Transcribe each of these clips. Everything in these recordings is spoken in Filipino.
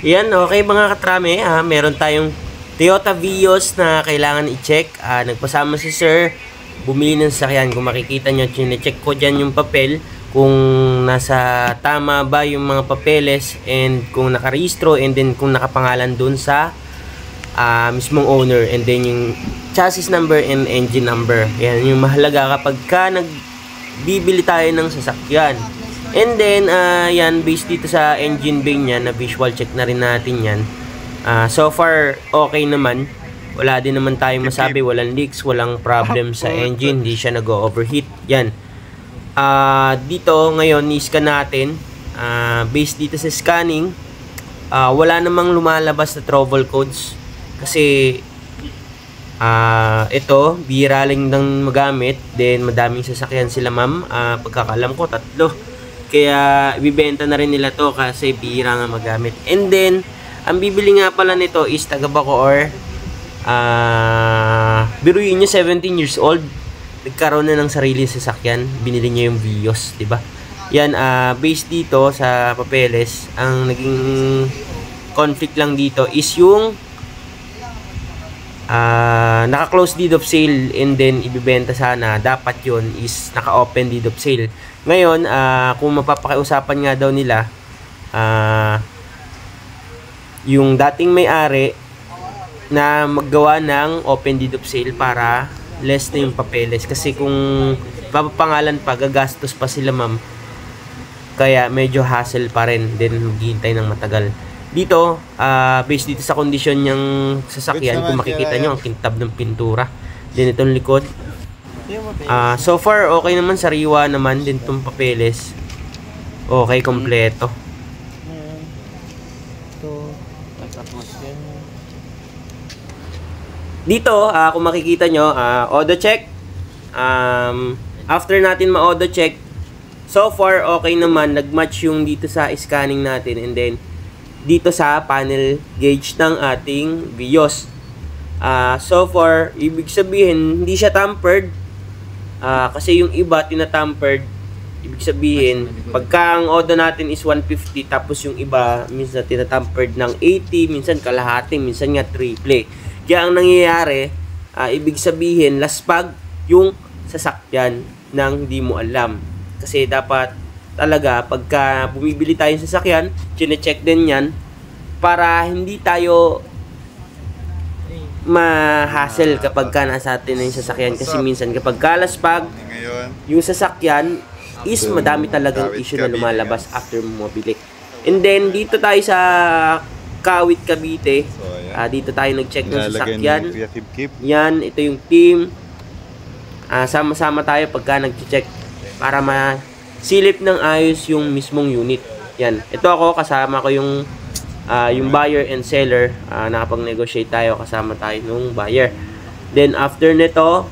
Yan, okay mga katrame, meron tayong Toyota Vios na kailangan i-check. Nagpasama si sir, bumili ng sasakyan. Kung makikita nyo, chine-check ko dyan yung papel, kung nasa tama ba yung mga papeles, and kung nakarehistro, and then kung nakapangalan dun sa mismong owner, and then yung chassis number and engine number. Yan yung mahalaga kapag ka nagbibili tayo ng sasakyan. And then, yan, based dito sa engine bay niya, na visual check na rin natin yan. So far, okay naman. Wala din naman tayong masabi, walang leaks, walang problem sa engine, hindi siya nag-overheat. Yan. Dito, ngayon, i-scan natin. Based dito sa scanning, wala namang lumalabas na trouble codes. Kasi, ito, bihira lang ng magamit. Then, madaming sasakyan sila, ma'am. Pagkakalam ko, 3. Kaya ibibenta na rin nila to kasi bihira nga magamit. And then, ang bibili nga pala nito is taga Bacoor. Biruin nyo, 17 years old. Nagkaroon na ng sarili sasakyan. Binili niya yung Vios, diba? Yan, based dito sa papeles, ang naging conflict lang dito is yung naka-close deed of sale, and then ibibenta sana. Dapat yun is naka-open deed of sale. Ngayon, kung mapapakiusapan nga daw nila, yung dating may-ari na maggawa ng open deed of sale para less na yung papeles. Kasi kung papapangalan pa, gagastos pa sila, ma'am. Kaya medyo hassle pa rin. Then maghihintay ng matagal. Dito, based dito sa kondisyon niyang sasakyan, kung makikita nyo, ang kintab ng pintura. Then itong likod. So far, okay naman, sariwa naman din itong papeles. Okay, kompleto. Dito, kung makikita nyo, auto check. After natin ma-auto check, so far, okay naman. Nag-match yung dito sa scanning natin. And then, dito sa panel gauge ng ating Vios. So far, ibig sabihin, hindi siya tampered. Kasi yung iba, tinatampered. Ibig sabihin, pagka ang auto natin is 150, tapos yung iba, minsan tinatampered ng 80, minsan kalahati, minsan nga triple. Kaya ang nangyayari, ibig sabihin, laspag yung sasakyan ng hindi mo alam. Kasi dapat talaga, pagka bumibili tayo ng sasakyan, chine-check din yan para hindi tayo ma-hassle kapag ka nasa atin na yung sasakyan. Kasi minsan kapag kalaspag yung sasakyan is madami talagang issue na lumalabas after mo mabili. And then dito tayo sa Kawit, Cavite, dito tayo nag-check ng sasakyan. Yan, ito yung team. Sama-sama tayo pagka nag-check para masilip ng ayos yung mismong unit. Yan, ito ako, kasama ko yung buyer and seller. Nakapag-negotiate tayo, kasama tayo nung buyer. Then after nito,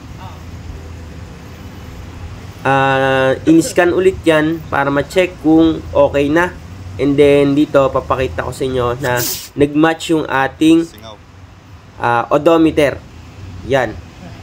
in-scan ulit yan para ma-check kung okay na. And then dito papakita ko sa inyo na nag-match yung ating odometer. Yan.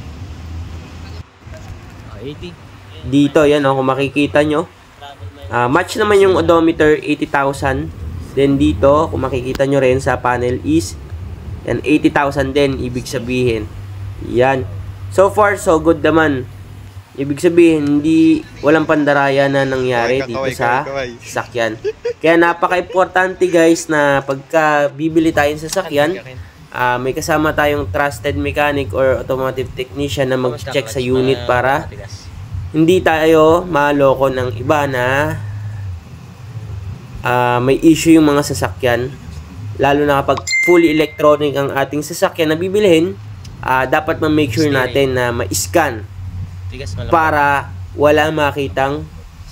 Dito yan, kung makikita nyo, match naman yung odometer, 80,000. Then dito, kung makikita nyo rin sa panel is yan, 80,000 din, ibig sabihin. Yan. So far, so good naman. Ibig sabihin, walang pandaraya na nangyari dito sa sasakyan. Kaya napaka-importante guys na pagka bibili tayo ng sasakyan, may kasama tayong trusted mechanic or automotive technician na mag-check sa unit para hindi tayo maloko ng iba na may issue yung mga sasakyan. Lalo na kapag fully electronic ang ating sasakyan na bibilihin, dapat ma-make sure natin na ma-scan para wala makitang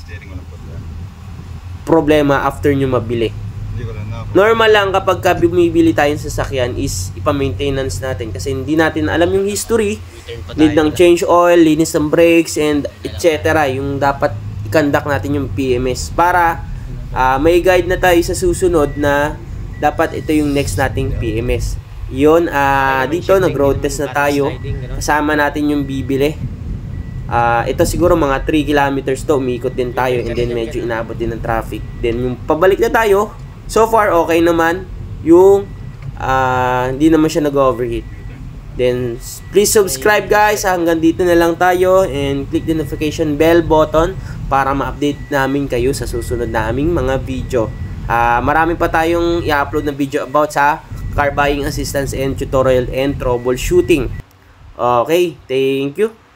problema after nyo mabili. Normal lang kapag bumibili tayo ng sasakyan is ipa-maintenance natin kasi hindi natin alam yung history, need ng change oil, linis ng brakes, and etc. Yung dapat i-conduct natin yung PMS para may guide na tayo sa susunod na dapat ito yung next nating PMS. Yun, dito nag-road test na tayo, kasama natin yung bibili. Ito siguro mga 3 kilometers to, umikot din tayo, and then medyo inabot din ng traffic. Then yung pabalik na tayo, so far okay naman. yung hindi naman siya nag-overheat. Then, please subscribe guys. Hanggang dito na lang tayo. And click the notification bell button para ma-update namin kayo sa susunod naming mga video. Marami pa tayong i-upload na video about sa car buying assistance and tutorial and troubleshooting. Okay, thank you.